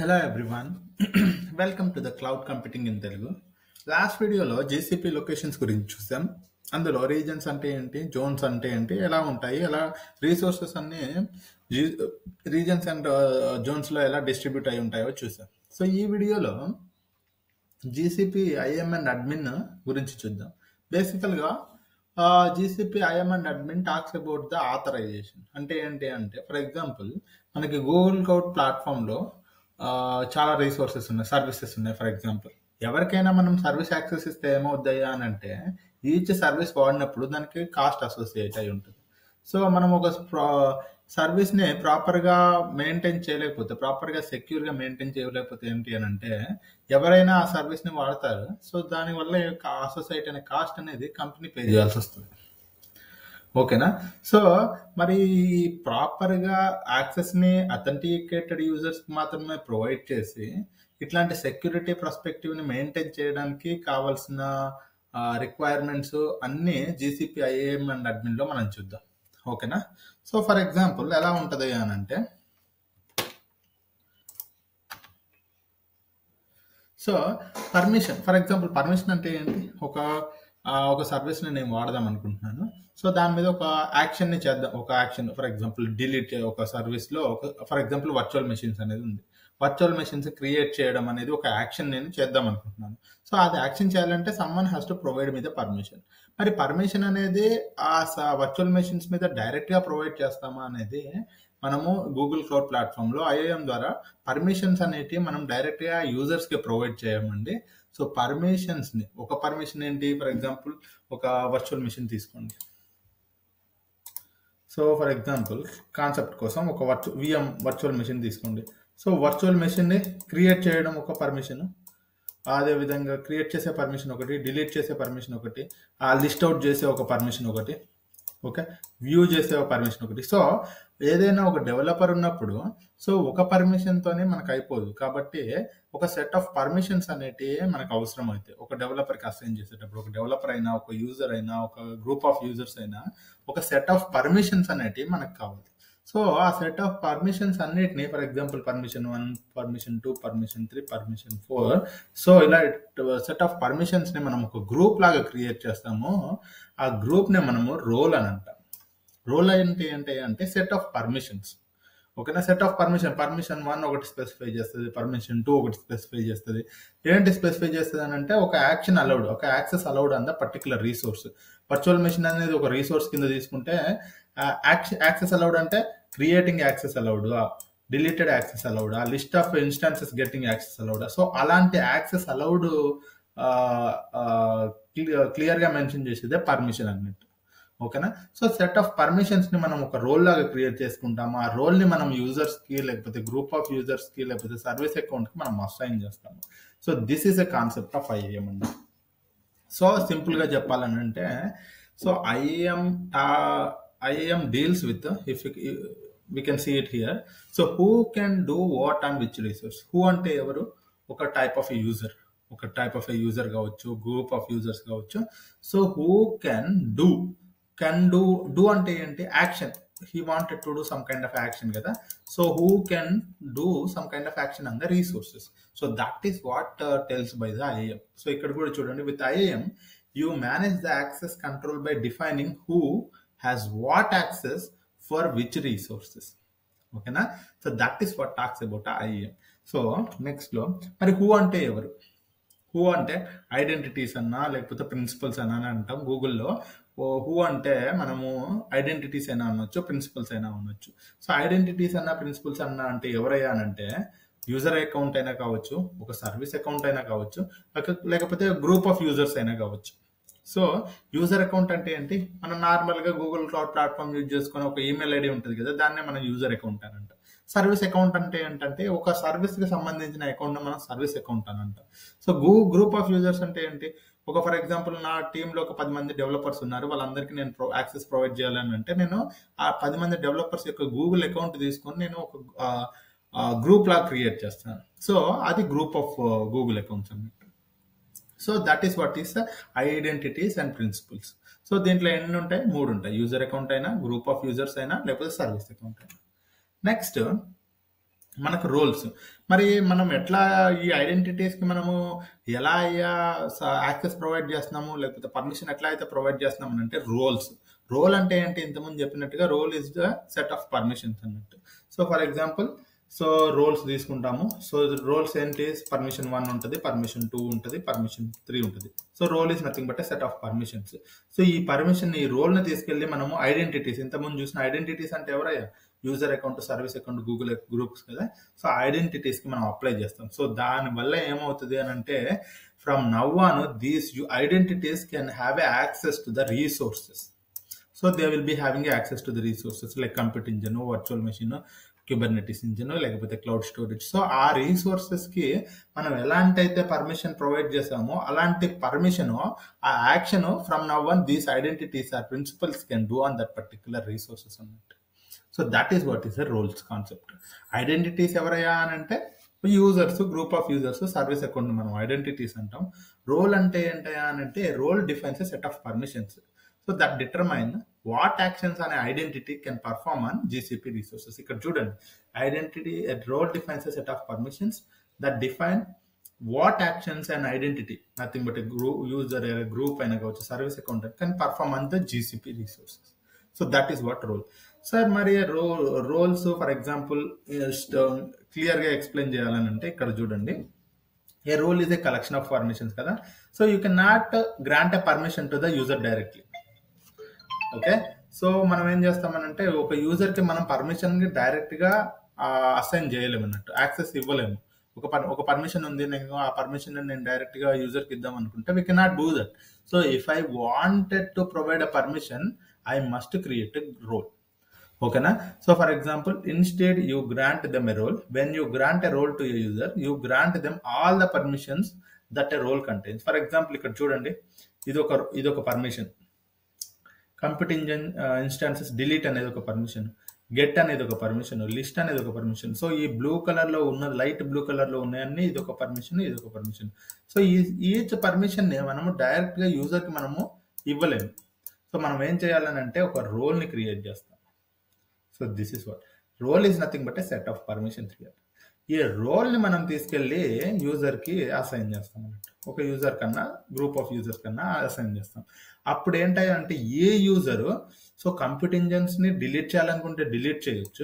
Hello everyone. Welcome to the cloud computing in Telugu. Last వీడియోలో GCP locations గురించి చూసాం. అందులో రీజన్స్ అంటే ఏంటి, జోన్స్ అంటే ఏంటి, ఎలా ఉంటాయి, ఎలా రీసోర్సెస్ అన్ని రీజన్స్ అండ్ జోన్స్లో ఎలా డిస్ట్రిబ్యూట్ అయి ఉంటాయో చూసాం. సో ఈ వీడియోలో జీసీపీ ఐఎం అండ్ అడ్మిన్ గురించి చూద్దాం. బేసికల్గా GCP IAM and admin talks about the authorization. అంటే ఏంటి అంటే, ఫర్ ఎగ్జాంపుల్ మనకి గూగుల్ క్లౌడ్ ప్లాట్ఫామ్లో చాలా రీసోర్సెస్ ఉన్నాయి, సర్వీసెస్ ఉన్నాయి. ఫర్ ఎగ్జాంపుల్ ఎవరికైనా మనం సర్వీస్ యాక్సెస్ ఇస్తే ఏమవుతాయా అని అంటే, ఈచ్ సర్వీస్ వాడినప్పుడు దానికి కాస్ట్ అసోసియేట్ అయి ఉంటుంది. సో మనం ఒక సర్వీస్ని ప్రాపర్గా మెయింటైన్ చేయలేకపోతే, ప్రాపర్గా సెక్యూర్గా మెయింటైన్ చేయలేకపోతే ఏంటి అని అంటే, ఎవరైనా ఆ సర్వీస్ని వాడతారు. సో దానివల్ల అసోసియేట్ అనే కాస్ట్ అనేది కంపెనీ పే చేయాల్సి వస్తుంది. ఓకేనా? సో మరి ప్రాపర్గా యాక్సెస్ని అథెంటికేటెడ్ యూజర్స్కి మాత్రమే ప్రొవైడ్ చేసి ఇట్లాంటి సెక్యూరిటీ పర్స్పెక్టివ్ని మెయింటైన్ చేయడానికి కావాల్సిన రిక్వైర్మెంట్స్ అన్నీ జీసీపీ ఐఏఎం అండ్ అడ్మిన్లో మనం చూద్దాం. ఓకేనా? సో ఫర్ ఎగ్జాంపుల్ ఎలా ఉంటుంది అని అంటే, so permission, for example permission అంటే ఏంటి, ఒక సర్వీస్ని నేను వాడదాం అనుకుంటున్నాను. సో దాని మీద ఒక యాక్షన్ని చేద్దాం. ఒక యాక్షన్ ఫర్ ఎగ్జాంపుల్ డిలీట్, ఒక సర్వీస్లో ఫర్ ఎగ్జాంపుల్ వర్చువల్ మెషిన్స్ అనేది ఉంది. వర్చువల్ మెషిన్స్ క్రియేట్ చేయడం అనేది ఒక యాక్షన్ నేను చేద్దాం అనుకుంటున్నాను. సో అది యాక్షన్ చేయాలంటే సమ్మన్ హ్యాస్ టు ప్రొవైడ్ మీద పర్మిషన్. మరి పర్మిషన్ అనేది ఆ వర్చువల్ మెషిన్స్ మీద డైరెక్ట్గా ప్రొవైడ్ చేస్తామా అనేది మనము గూగుల్ క్లౌడ్ ప్లాట్ఫామ్లో ఐఏఎం ద్వారా పర్మిషన్స్ అనేటివి మనం డైరెక్ట్గా యూజర్స్కి ప్రొవైడ్ చేయమండి. సో పర్మిషన్స్ని, ఒక పర్మిషన్ ఏంటి, ఫర్ ఎగ్జాంపుల్ ఒక వర్చువల్ మెషిన్ తీసుకోండి. సో ఫర్ ఎగ్జాంపుల్ కాన్సెప్ట్ కోసం ఒక విఎం వర్చువల్ మెషిన్ తీసుకోండి. సో వర్చువల్ మెషిన్ని క్రియేట్ చేయడం ఒక పర్మిషన్, అదేవిధంగా క్రియేట్ చేసే పర్మిషన్ ఒకటి, డిలీట్ చేసే పర్మిషన్ ఒకటి, ఆ లిస్ట్ అవుట్ చేసే ఒక పర్మిషన్ ఒకటి, ఓకే, వ్యూ చేసే ఒక పర్మిషన్ ఒకటి. సో ఏదైనా ఒక డెవలపర్ ఉన్నప్పుడు సో ఒక పర్మిషన్తోనే మనకు అయిపోదు. కాబట్టి ఒక సెట్ ఆఫ్ పర్మిషన్స్ అనేటివి మనకు అవసరం అవుతాయి ఒక డెవలపర్కి అసైన్ చేసేటప్పుడు. ఒక డెవలపర్ అయినా, ఒక యూజర్ అయినా, ఒక గ్రూప్ ఆఫ్ యూజర్స్ అయినా ఒక సెట్ ఆఫ్ పర్మిషన్స్ అనేటివి మనకు కావాలి. సో ఆ సెట్ ఆఫ్ పర్మిషన్స్ అన్నిటిని, for example permission 1, permission 2, permission 3, permission 4, so ఇలా సెట్ ఆఫ్ పర్మిషన్స్ని మనం ఒక గ్రూప్ లాగా క్రియేట్ చేస్తాము. ఆ గ్రూప్ని మనము రోల్ అని అంటాం. రోల్ ఏంటి అంటే సెట్ ఆఫ్ పర్మిషన్స్. ఓకేనా? సెట్ ఆఫ్ పర్మిషన్ 1 ఒకటి స్పెసిఫై చేస్తుంది, పర్మిషన్ 2 ఒకటి స్పెసిఫై చేస్తుంది. ఏంటి స్పెసిఫై చేస్తుంది అని అంటే, ఒక యాక్షన్ అలౌడ్, ఒక access allowed on the particular resource. Virtual machine అనేది ఒక రీసోర్స్ కింద తీసుకుంటే, యాక్సెస్ అలౌడ్ అంటే creating access allowed, deleted access allowed, ఆ list of instances getting access allowed. So అలాంటి యాక్సెస్ అలౌడ్ క్లియర్గా మెన్షన్ చేసేదే పర్మిషన్ అన్నట్టు. ఓకేనా? సో సెట్ ఆఫ్ పర్మిషన్స్ని మనం ఒక రోల్ లాగా క్రియేట్ చేసుకుంటాము. ఆ రోల్ని మనం యూజర్స్కి, లేకపోతే గ్రూప్ ఆఫ్ యూజర్స్కి, లేకపోతే సర్వీస్ అకౌంట్కి మనం అసైన్ చేస్తాము. So this is a concept of IAM అండి. సో సింపుల్గా చెప్పాలని అంటే, so IAM deals with, if we can see it here. So who can do what on which resource? Who అంటే ఎవరు? ఒక టైప్ ఆఫ్ యూజర్, ఒక type of user కావచ్చు, group of users కావచ్చు. సో హూ కెన్ డూ అంటే ఏంటి, action. He wanted to do some kind of action కదా. So who can do some kind of action on the resources. So that is what tells by the IAM. So ఇక్కడ కూడా చూడండి, with IAM you manage the access control by defining who has what access for which resources. ఓకేనా? So that is what talks about IAM. So next లో మరి who అంటే ఎవరు? Who అంటే identities అన్నా, లేకపోతే ప్రిన్సిపల్స్ అన్నా అని అంటాం. గూగుల్లో హూ అంటే మనము ఐడెంటిటీస్ అయినా అనొచ్చు, ప్రిన్సిపల్స్ అయినా అనొచ్చు. సో ఐడెంటిటీస్ అన్నా, ప్రిన్సిపల్స్ అన్నా అంటే ఎవరయ్యా అంటే, యూజర్ అకౌంట్ అయినా కావచ్చు, ఒక సర్వీస్ అకౌంట్ అయినా కావచ్చు, లేకపోతే గ్రూప్ ఆఫ్ యూజర్స్ అయినా కావచ్చు. సో యూజర్ అకౌంట్ అంటే ఏంటి, మనం నార్మల్గా గూగుల్ క్లౌడ్ ప్లాట్ఫామ్ యూజ్ చేసుకుని ఒక ఈమెయిల్ ఐడి ఉంటుంది కదా, దాన్నే మనం యూజర్ అకౌంట్ అని అంటాం. సర్వీస్ అకౌంట్ అంటే ఏంటంటే, ఒక సర్వీస్కి సంబంధించిన అకౌంట్ మనం సర్వీస్ అకౌంట్ అని అంటాం. సో గ్రూప్ ఆఫ్ యూజర్స్ అంటే ఏంటి, ఒక ఫర్ ఎగ్జాంపుల్ నా టీంలో ఒక 10 మంది డెవలపర్స్ ఉన్నారు, వాళ్ళందరికీ నేను యాక్సెస్ ప్రొవైడ్ చేయాలని అంటే, నేను ఆ 10 మంది డెవలపర్స్ యొక్క గూగుల్ అకౌంట్ తీసుకొని నేను ఒక గ్రూప్ లాగా క్రియేట్ చేస్తాను. సో అది గ్రూప్ ఆఫ్ గూగుల్ అకౌంట్స్ అన్నట్టు. So that is what is identities and principals. So దీంట్లో ఎన్ని ఉంటాయి? 3 ఉంటాయి. యూజర్ అకౌంట్ అయినా, గ్రూప్ ఆఫ్ యూజర్స్ అయినా, లేకపోతే సర్వీస్ అకౌంట్ అయినా. నెక్స్ట్ మనకు రోల్స్. మరి మనం ఎట్లా ఈ ఐడెంటిటీస్కి మనము ఎలా అయ్యా యాక్సెస్ ప్రొవైడ్ చేస్తున్నాము, లేకపోతే పర్మిషన్ ఎట్లా అయితే ప్రొవైడ్ చేస్తున్నాము అంటే రోల్స్. రోల్ అంటే ఏంటి, ఇంతకుముందు చెప్పినట్టుగా role is the set of permissions అన్నట్టు. So for example, so roles తీసుకుంటాము. సో రోల్స్ ఏంటి, పర్మిషన్ 1 ఉంటుంది, పర్మిషన్ 2 ఉంటుంది, పర్మిషన్ 3 ఉంటుంది. So role is nothing but set of permissions. So ఈ పర్మిషన్, ఈ రోల్ని తీసుకెళ్ళి మనము ఐడెంటిటీస్, ఇంతకుముందు చూసిన ఐడెంటిటీస్ అంటే ఎవరయ్యా, user account, service account, Google groups కదా. సో ఐడెంటిటీస్కి మనం అప్లై చేస్తాం. సో దానివల్ల ఏమవుతుంది అని అంటే, from now on these identities can have a access to the resources. So they will be having access to the resources like compute engine, virtual machine, Kubernetes engine, లేకపోతే cloud storage. So ఆ రీసోర్సెస్కి మనం ఎలాంటి అయితే permission provide చేసామో అలాంటి permission, ఆ action from now on these identities or principals can do on that particular resources అన్నట్టు. So that is what is the roles concept. Identities ఎవరయ్యా అని అంటే users, group of users, service account మనం identities అంటాం. Role అంటే ఏంటయ్యా అని అంటే role defines set of permissions. So that determine what actions any identity can perform on GCP resources. ఇక్కడ చూడండి, identity role defines set of permissions that define what actions and identity, nothing but user group అయినా కావచ్చు, service account can perform on the GCP resources. So that is what role. Sir మరి roles for example క్లియర్గా explain చేయాలని అంటే ఇక్కడ చూడండి, a role is a collection of permissions కదా. So you can not grant a permission to the user directly. Okay, so మనం ఏం చేస్తామనంటే ఒక యూజర్కి మనం పర్మిషన్కి డైరెక్ట్గా అసైన్ చేయలేము అన్నట్టు, యాక్సెస్ ఇవ్వలేము. ఒక పర్మిషన్ ఉంది, నేను ఆ పర్మిషన్ నేను డైరెక్ట్గా యూజర్కి ఇద్దాం అనుకుంటే we cannot do that. So if I wanted to provide a permission, I must create a role. Okay na? So for example, instead you grant them a role. When you grant a role to a user, you grant them all the permissions that a role contains. For example, ఇక్కడ చూడండి, ఇది ఒక permission. Compute engine instances delete అనేది ఒక permission, get అనేది ఒక permission, list అనేది ఒక పర్మిషన్. సో ఈ బ్లూ కలర్ లో ఉన్న, లైట్ బ్లూ కలర్ లో ఉన్నాయన్నీ ఇది ఒక పర్మిషన్, ఇది ఒక పర్మిషన్. సో ఈచ్ పర్మిషన్ ని మనము డైరెక్ట్ గా యూజర్ కి మనము ఇవ్వలేము. సో మనం ఏం చేయాలని అంటే ఒక రోల్ని క్రియేట్ చేస్తాం. So this is what role is nothing but a set of permissions here. ఈ రోల్ని మనం తీసుకెళ్ళి యూజర్కి అసైన్ చేస్తాం అన్నట్టు. ఒక యూజర్ కన్నా, గ్రూప్ ఆఫ్ యూజర్స్ కన్నా అసైన్ చేస్తాం. అప్పుడు ఏంటంటే ఏ యూజరు సో కంప్యూట్ ఇంజన్స్ని డిలీట్ చేయాలనుకుంటే డిలీట్ చేయొచ్చు,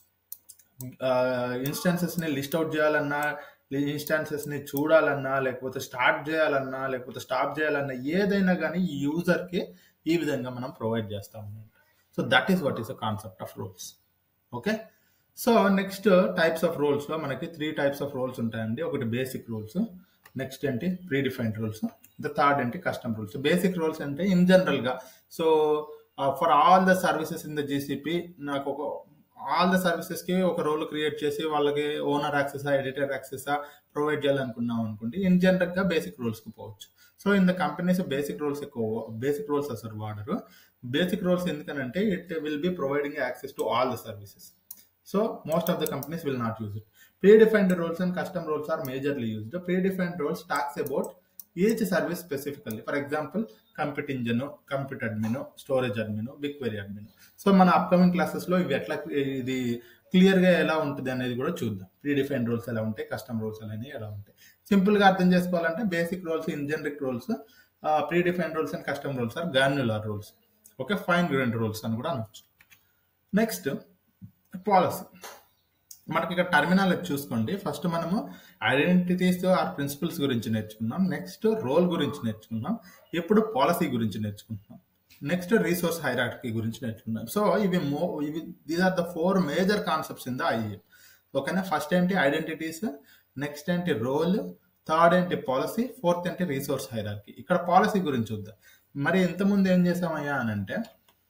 ఇన్స్టాన్సెస్ని లిస్ట్ అవుట్ చేయాలన్నా, ఇన్స్టాన్సెస్ని చూడాలన్నా, లేకపోతే స్టార్ట్ చేయాలన్నా, లేకపోతే స్టాప్ చేయాలన్నా, ఏదైనా కానీ ఈ యూజర్కి ఈ విధంగా మనం ప్రొవైడ్ చేస్తాం. So that is what is the concept of roles. Okay, so next types of రోల్స్లో మనకి 3 టైప్స్ ఆఫ్ రోల్స్ ఉంటాయండి. ఒకటి బేసిక్ రోల్స్, నెక్స్ట్ ఏంటి predefined roles, the third ఏంటి కస్టమ్ రోల్స్. బేసిక్ రోల్స్ అంటే ఇన్ జనరల్గా, so for all the services in the GCP నాకు all the సర్వీసెస్కి ఒక రోల్ క్రియేట్ చేసి వాళ్ళకి ఓనర్ యాక్సెసా, ఎడిటర్ యాక్సెసా ప్రొవైడ్ చేయాలనుకున్నాం అనుకోండి, ఇన్ జనరల్గా బేసిక్ రోల్స్కి పోవచ్చు. So in the companies basic roles అసలు వాడరు. బేసిక్ రోల్స్ ఎందుకనంటే it will be providing access to all the services. So most of the companies will not use it. Predefined roles and custom roles are majorly used. The predefined roles talks about each service specifically. For example, compute engine, compute admin, storage admin, BigQuery admin. So మన upcoming క్లాసెస్లో ఇవి ఎట్లా ఇది క్లియర్గా ఎలా ఉంటుంది అనేది కూడా చూద్దాం. ప్రీడిఫైన్డ్ రోల్స్ ఎలా ఉంటాయి, కస్టమ్ రోల్స్ అనేవి ఎలా ఉంటాయి. సింపుల్గా అర్థం చేసుకోవాలంటే basic roles, in generic roles, predefined roles and custom roles or granular roles. Okay, fine grained roles అని కూడా అనొచ్చు. Next policy. మనకి ఇక్కడ టర్మినాలజీ చూసుకోండి. ఫస్ట్ మనము ఐడెంటిటీస్ ఆర్ ప్రిన్సిపల్స్ గురించి నేర్చుకున్నాం, నెక్స్ట్ రోల్ గురించి నేర్చుకున్నాం, ఇప్పుడు పాలసీ గురించి నేర్చుకుంటున్నాం, నెక్స్ట్ రీసోర్స్ హైరార్కీ గురించి నేర్చుకున్నాం. సో ఇవి these are the 4 major concepts in the IA. ఓకేనా, ఫస్ట్ ఏంటి ఐడెంటిటీస్, నెక్స్ట్ ఏంటి రోల్, థర్డ్ ఏంటి పాలసీ, ఫోర్త్ ఏంటి రీసోర్స్ హైరార్కీ. ఇక్కడ పాలసీ గురించి చూద్దాం. మరి ఇంతకుముందు ఏం చేసామయ్యా అని అంటే,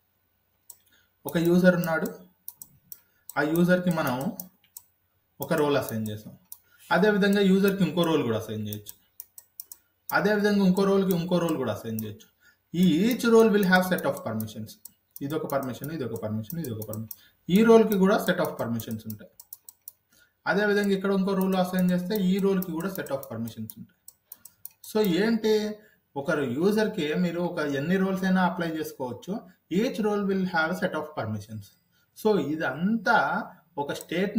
ఒక యూజర్ ఉన్నాడు, ఆ యూజర్కి మనం ఒక రోల్ అసైన్ చేసాం. అదేవిధంగా యూజర్కి ఇంకో రోల్ కూడా అసైన్ చేయొచ్చు, అదేవిధంగా ఇంకో రోల్ కూడా అసైన్ చేయొచ్చు. Each role will have set of permissions. ఇదొక పర్మిషన్, ఇదొక పర్మిషన్, ఇదొక పర్మిషన్. ఈ రోల్కి కూడా సెట్ ఆఫ్ పర్మిషన్స్ ఉంటాయి. అదేవిధంగా ఇక్కడ ఇంకో రోల్ అసైన్ చేస్తే ఈ రోల్కి కూడా సెట్ ఆఫ్ పర్మిషన్స్ ఉంటాయి. సో ఏంటి, ఒక యూజర్కి మీరు ఎన్ని రోల్స్ అయినా అప్లై చేసుకోవచ్చు. Each role will have set of permissions. So ఇదంతా ఒక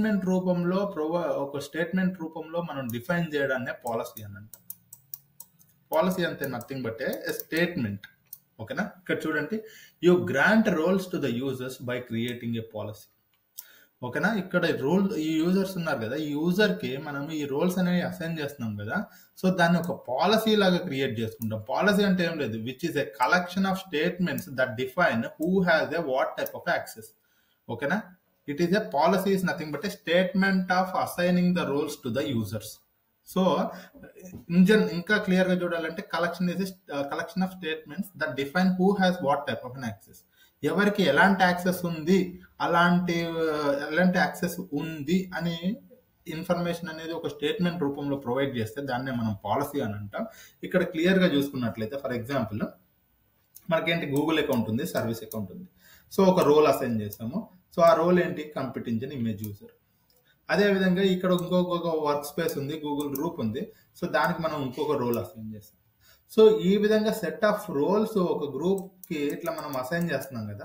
స్టేట్మెంట్ రూపంలో మనం డిఫైన్ చేయడాన్నే పాలసీ అని అంటాం. పాలసీ అంటే నథింగ్ బట్ ఏ స్టేట్మెంట్. ఓకేనా, ఇక్కడ చూడండి, you grant roles to the users by creating a policy. ఓకేనా, ఇక్కడ ఈ యూజర్స్ ఉన్నారు కదా, ఈ యూజర్ కి మనం ఈ రోల్స్ అనేవి అసైన్ చేస్తున్నాం కదా, సో దాన్ని ఒక పాలసీ లాగా క్రియేట్ చేసుకుంటాం. పాలసీ అంటే ఏం లేదు, which is a collection of statements that define who has a what type of access. ఓకేనా, it is a policy is nothing but a statement of assigning the roles to the users. So ఇంకా clear గా చూడాలంటే collection of statements that define who has what type of an access. ఎవరికి ఎలాంటి access ఉంది, ఎలాంటి access ఉంది అని information అనేది ఒక స్టేట్మెంట్ రూపంలో ప్రొవైడ్ చేస్తే దాన్నే మనం పాలసీ అని అంటాం. ఇక్కడ క్లియర్ గా చూసుకున్నట్లయితే, ఫర్ ఎగ్జాంపుల్ మనకేంటి, గూగుల్ అకౌంట్ ఉంది, సర్వీస్ అకౌంట్ ఉంది. సో ఒక రోల్ అసైన్ చేస్తాము. సో ఆ రోల్ ఏంటి, కంప్యూటింగ్ ఇమేజ్ యూజర్. అదే విధంగా ఇక్కడ ఇంకొక వర్క్ స్పేస్ ఉంది, గూగుల్ గ్రూప్ ఉంది. సో దానికి మనం ఇంకొక రోల్ అసైన్ చేస్తాం. సో ఈ విధంగా సెట్ ఆఫ్ రోల్స్ ఒక గ్రూప్ కి ఇట్లా మనం అసైన్ చేస్తున్నాం కదా.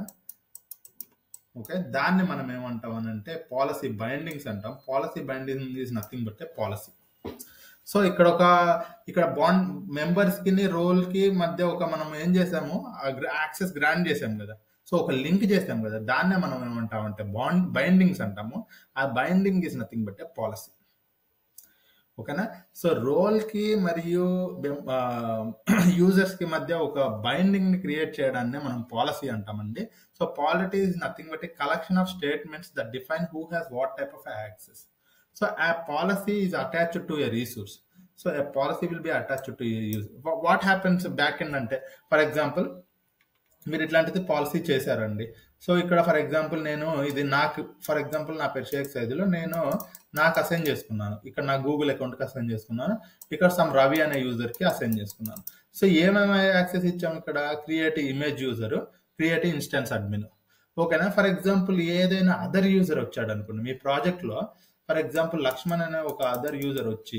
ఓకే, దాన్ని మనం ఏమంటాం అని అంటే పాలసీ బైండింగ్స్ అంటాం. Policy binding is nothing but a policy. So ఇక్కడ బాండ్ మెంబర్స్ కి రోల్ కి మధ్య మనం ఏం చేసాము, యాక్సెస్ గ్రాంట్ చేసాం కదా. సో ఒక లింక్ చేసాం కదా, దాన్నే మనం ఏమంటామంటే బైండింగ్స్ అంటాము. ఆ binding is nothing but a policy. ఓకేనా, సో రోల్ కి మరియు యూజర్స్ కి మధ్య ఒక బైండింగ్ ని క్రియేట్ చేయడాన్ని మనం పాలసీ అంటామండి. So policy is nothing but a collection of statements that define who has what type of access. So a policy is attached to a resource. So a policy will be attached to a user. What happens back end అంటే, for example మీరు ఇట్లాంటిది policy చేశారండి. So ఇక్కడ for example నేను ఇది for example నా పేరు షేక్ సైదులో నేను అసైన్ చేసుకున్నాను. ఇక్కడ నా గూగుల్ అకౌంట్కి అసైన్ చేసుకున్నాను. ఇక్కడ సమ్ రవి అనే యూజర్కి అసైన్ చేసుకున్నాను. సో ఏమేమి యాక్సెస్ ఇచ్చాము, ఇక్కడ create image user, create instance admin. ఓకేనా, ఫర్ ఎగ్జాంపుల్ ఏదైనా అదర్ యూజర్ వచ్చాడు అనుకోండి మీ ప్రాజెక్ట్లో. ఫర్ ఎగ్జాంపుల్ లక్ష్మణ్ అనే ఒక అదర్ యూజర్ వచ్చి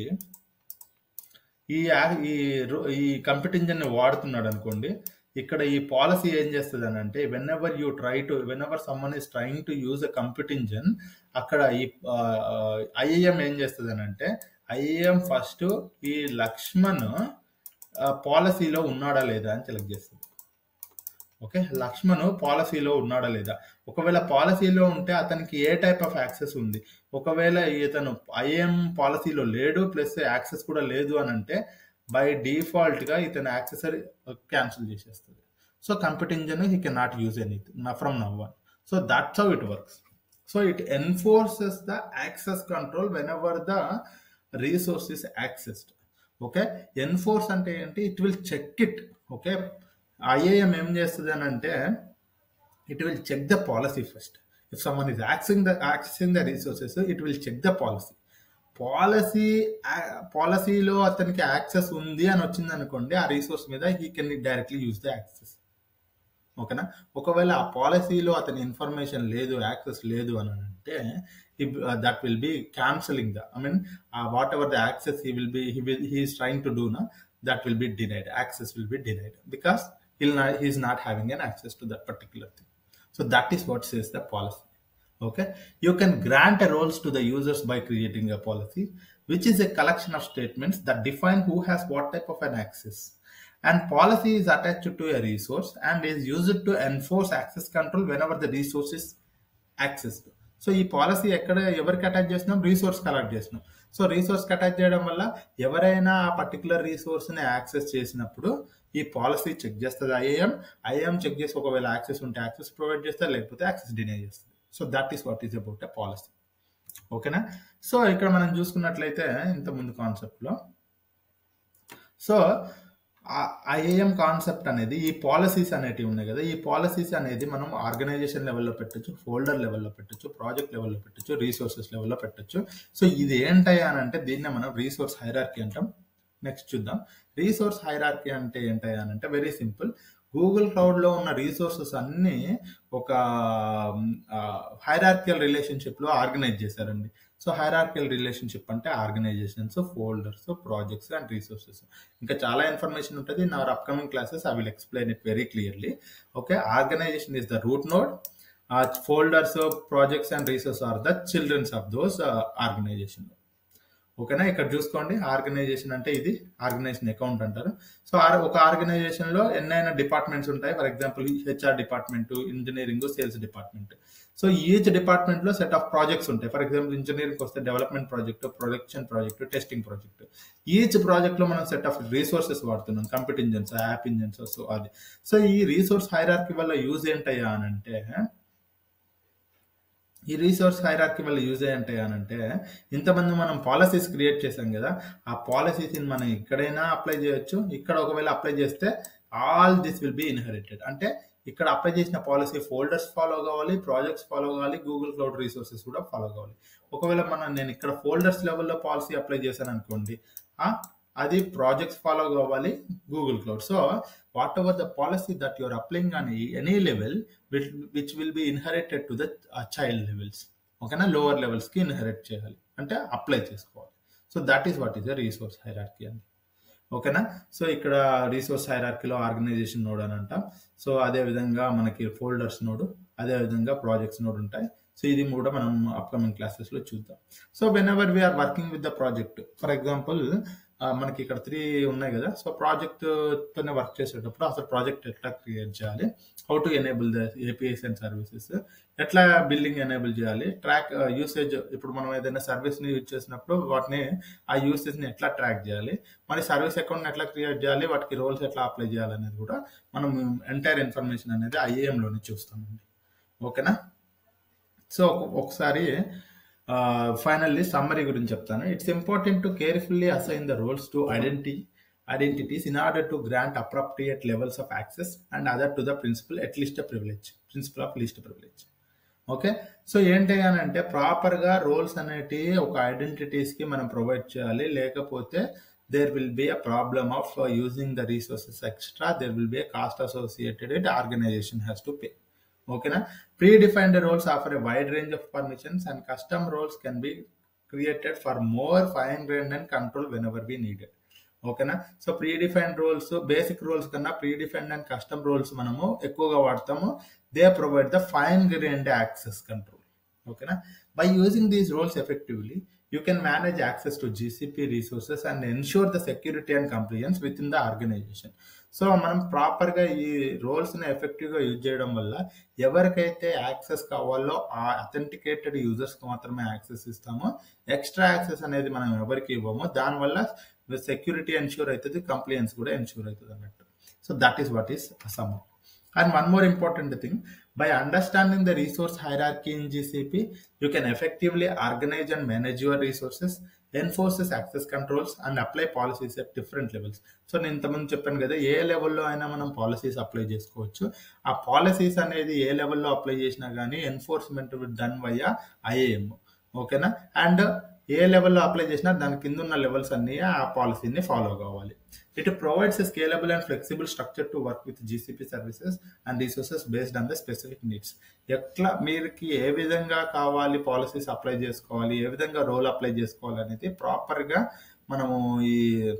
ఈ కంప్యూటింగ్ ని వాడుతున్నాడు అనుకోండి. ఇక్కడ ఈ పాలసీ ఏం చేస్తుంది అని అంటే, whenever someone is trying to use a computing అక్కడ ఈ ఐఏఎం ఏం చేస్తుంది అని అంటే, ఐఏఎం ఫస్ట్ ఈ లక్ష్మణ్ పాలసీలో ఉన్నాడా లేదా అని సెలెక్ట్ చేస్తుంది. ఓకే, లక్ష్మణ్ పాలసీలో ఉన్నాడా లేదా. ఒకవేళ పాలసీలో ఉంటే అతనికి ఏ టైప్ ఆఫ్ యాక్సెస్ ఉంది. ఒకవేళ ఇతను ఐఏఎం పాలసీలో లేడు ప్లస్ యాక్సెస్ కూడా లేదు అని అంటే, బై డిఫాల్ట్ గా ఇతను యాక్సెస్ క్యాన్సిల్ చేసేస్తుంది. So computing he can not use anything from now on. So that's how it works. So it enforces the access control whenever the resource is accessed. Okay, enforce అంటే ఏంటి, it will check it. Okay, IAM ఏం చేస్తుంది అని అంటే, it will check the policy first. If someone is accessing the resources, it will check the పాలసీలో అతనికి access ఉంది అని వచ్చింది అనుకోండి, ఆ రీసోర్స్ మీద he can directly use the access. ఓకేనా, ఒకవేళ ఆ పాలసీలో అతని ఇన్ఫర్మేషన్ లేదు, యాక్సెస్ లేదు అని అంటే, that will be cancelling whatever the access he is trying to do now, that will be denied. Access will be denied because he is not having an access to that particular thing. So that is what says the policy. Okay, you can grant roles to the users by creating a policy, which is a collection of statements that define who has what type of an access. And policy is attached to a resource and is used to enforce access control whenever the resource is accessed. So ఈ policy ఎవరికి attach చేస్తున్నాం, resource కి attach చేస్తున్నాం. So resource కి attach చేయడం వల్ల ఎవరైనా ఆ పర్టికులర్ రిసోర్స్ ని యాక్సెస్ చేసినప్పుడు ఈ పాలసీ చెక్ చేస్తుంది. ఐఏఎం చెక్ చేసి ఒకవేళ యాక్సెస్ ఉంటే యాక్సెస్ ప్రొవైడ్ చేస్తారు, లేకపోతే యాక్సెస్ డినై చేస్తుంది. So that is what is about a policy. ఓకేనా, సో ఇక్కడ మనం చూసుకున్నట్లయితే ఇంత ముందు కాన్సెప్ట్ లో, సో ఐఏఎం కాన్సెప్ట్ అనేది ఈ పాలసీస్ అనేటివి ఉన్నాయి కదా, ఈ పాలసీస్ అనేది మనం ఆర్గనైజేషన్ లెవెల్లో పెట్టచ్చు, ఫోల్డర్ లెవెల్లో పెట్టచ్చు, ప్రాజెక్ట్ లెవెల్లో పెట్టచ్చు, రీసోర్సెస్ లెవెల్లో పెట్టచ్చు. సో ఇది ఏంటయ్యా అని అంటే, దీన్నే మనం రీసోర్స్ హైరార్కీ అంటాం. నెక్స్ట్ చూద్దాం, రీసోర్స్ హైరార్కీ అంటే ఏంటయ్యా అని అంటే, వెరీ సింపుల్. గూగుల్ క్లౌడ్ లో ఉన్న రీసోర్సెస్ అన్ని ఒక హైరార్కియల్ రిలేషన్షిప్ లో ఆర్గనైజ్ చేశారండి. సో హైరార్కియల్ రిలేషన్షిప్ అంటే organisations, folders, projects and resources. ఇంకా చాలా ఇన్ఫర్మేషన్ ఉంటుంది. In our upcoming classes I will explain it very clearly. Okay, organisation is the root node, folders, projects and resources are the children of those organization. ఓకేనా, ఇక్కడ చూసుకోండి organisation అంటే ఇది organisation account అంటారు. So ఒక organisation లో ఎన్నైనా departments ఉంటాయి. For example HR department, engineering, sales department. So each department లో సెట్ ఆఫ్ ప్రాజెక్ట్స్ ఉంటాయి. ఫర్ ఎగ్జాంపుల్ ఇంజనీరింగ్ వస్తే development project, production project, testing project. Each project లో మనం సెట్ ఆఫ్ రిసోర్సెస్ వాడుతున్నాం, computer engines, app engines. So అది, so ఈ resource hierarchy వల్ల use ఏంటయ్యా అని అంటే, ఈ రీసోర్స్ హైరార్కీ వల్ల యూజ్ ఏంటంటే, ఇంతమంది మనం పాలసీస్ క్రియేట్ చేసాం కదా, ఆ పాలసీస్ మనం ఎక్కడైనా అప్లై చేయొచ్చు. ఇక్కడ ఒకవేళ అప్లై చేస్తే all this will be inherited. అంటే ఇక్కడ అప్లై చేసిన పాలసీ ఫోల్డర్స్ ఫాలో కావాలి, ప్రాజెక్ట్స్ ఫాలో కావాలి, గూగుల్ క్లౌడ్ రిసోర్సెస్ కూడా ఫాలో కావాలి. ఒకవేళ నేను ఇక్కడ ఫోల్డర్స్ లెవెల్లో పాలసీ అప్లై చేశాను అనుకోండి, అది ప్రాజెక్ట్స్ ఫాలో కావాలి, Google cloud. So whatever the policy that you're applying on any level which will be inherited to the child levels. ఓకేనా, లోవర్ లెవెల్స్ కి ఇన్హెరిట్ చేయాలి అంటే అప్లై చేసుకోవాలి. So that is what is the resource hierarchy అని. ఓకేనా, so ఇక్కడ resource హైరార్కీలో organisation node అని అంటాం. సో అదే విధంగా మనకి ఫోల్డర్స్ నోడ్, అదే విధంగా ప్రాజెక్ట్స్ నోడ్ ఉంటాయి. సో ఇది కూడా మనం అప్కమింగ్ క్లాసెస్ లో చూద్దాం. So whenever we're working with the project, for example మనకి ఇక్కడ 3 ఉన్నాయి కదా. సో ప్రాజెక్ట్ తోనే వర్క్ చేసేటప్పుడు అసలు ప్రాజెక్ట్ ఎట్లా క్రియేట్ చేయాలి, how to enable the APIs and services, ఎట్లా బిల్డింగ్ ఎనేబుల్ చేయాలి, ట్రాక్ యూసేజ్. ఇప్పుడు మనం ఏదైనా సర్వీస్ ని యూజ్ చేసినప్పుడు వాటిని ఆ యూసేజ్ ని ఎట్లా ట్రాక్ చేయాలి, మరి సర్వీస్ అకౌంట్ ఎట్లా క్రియేట్ చేయాలి, వాటికి రోల్స్ ఎట్లా అప్లై చేయాలి అనేది కూడా మనం ఎంటైర్ ఇన్ఫర్మేషన్ అనేది ఐఏఎం లోనే చూస్తామండి. ఓకేనా, సో ఒకసారి ఫైనల్లీ సమ్మరీ గురించి చెప్తాను. It's important to carefully assign the roles to identities in order to grant appropriate levels of access and other to the principle of least privilege. Okay, so ఏంటి అని అంటే proper గా roles అనేటి ఒక identities కి మనం ప్రొవైడ్ చేయాలి. లేకపోతే there will be a problem of using the resources extra. There will be a cost associated with organization has to pay. ఓకేనా, predefined roles offer a wide range of permissions and custom roles can be created for more fine-grained and control whenever we need it. ఓకేనా, so predefined roles, basic roles కన్నా predefined and custom roles మనము ఎక్కువగా వాడతాము. They provide the fine grained access control. ఓకేనా, by using these roles effectively you can manage access to GCP resources and ensure the security and compliance within the organization. So మనం proper గా ఈ roles ని effective గా use చేయడం వల్ల ఎవరికైతే access కావాలో ఆ అథెంటికేటెడ్ యూజర్స్ కి మాత్రమే యాక్సెస్ ఇస్తామో, ఎక్స్ట్రా యాక్సెస్ అనేది మనం ఎవరికి ఇవ్వమో, దానివల్ల సెక్యూరిటీ ఎన్ష్యూర్ అవుతుంది, కంప్లైన్స్ కూడా ఎన్ష్యూర్ అవుతుంది అన్నట్టు. So that is what is some. And one more important thing, by understanding the resource hierarchy in GCP, you can effectively organize and manage your resources, enforces access controls and apply policies at different levels. So నేను ఇంతకుముందు చెప్పాను కదా, ఏ లెవెల్లో అయినా మనం policies apply చేసుకోవచ్చు. ఆ policies అనేది ఏ లెవెల్లో అప్లై చేసినా కానీ ఎన్ఫోర్స్మెంట్ డన్ వయ్యా ఐఏఎం. ఓకేనా, అండ్ ఏ లెవెల్లో అప్లై చేసినా దాని కింద ఉన్న లెవెల్స్ అన్ని ఆ పాలసీని ఫాలో కావాలి. It provides a scalable and flexible structure to work with GCP services and resources based on the specific needs. ఎట్లా మీరుకి ఏ విధంగా కావాలి పాలసీస్ అప్లై చేసుకోవాలి, ఏ విధంగా రోల్ అప్లై చేసుకోవాలి అనేది ప్రాపర్గా మనము ఈ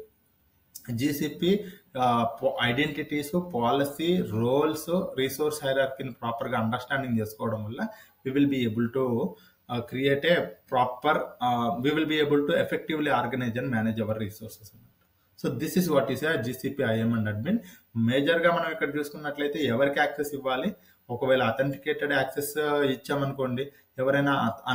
GCP identities, policy, roles, resource హైరార్కీని ప్రాపర్గా అండర్స్టాండింగ్ చేసుకోవడం వల్ల we will be able to create a proper we will be able to effectively organize and manage our resources. So this is what is GCP IAM and admin. Major గా మనం ఇక్కడ చూసుకున్నట్లయితే ఎవరికి access ఇవ్వాలి, ఒకవేళ authenticated access ఇచ్చామనుకోండి, ఎవరైనా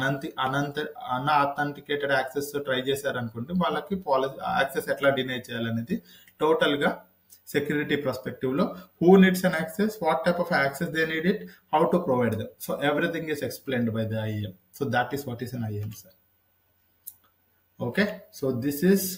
అన్అథెంటికేటెడ్ access try చేశారనుకోండి, వాళ్ళకి పాలసీ యాక్సెస్ ఎట్లా డినై చేయాలనేది టోటల్ గా security perspective lo who needs an access, what type of access they need it, how to provide them. So everything is explained by the IAM. So that is what is an IAM, sir. Okay, so this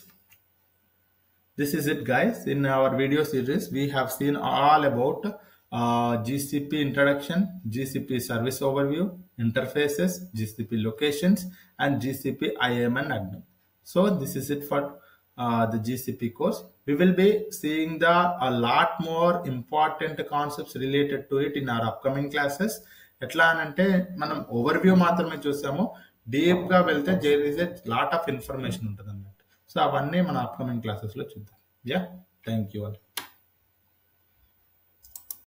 is it, guys. In our video series we have seen all about GCP introduction, GCP service overview, interfaces, GCP locations and GCP IAM and admin. So this is it for the GCP course. We will be seeing a lot more important concepts related to it in our upcoming classes. ఎట్లా అంటే మనం overview మాత్రమే చూసాము, deep గా వెళ్తే there is a lot of information ఉంటుంది అన్నట్టు. So అవన్నీ మన అప్కమింగ్ క్లాసెస్ లో చూద్దాం. Yeah, thank you all.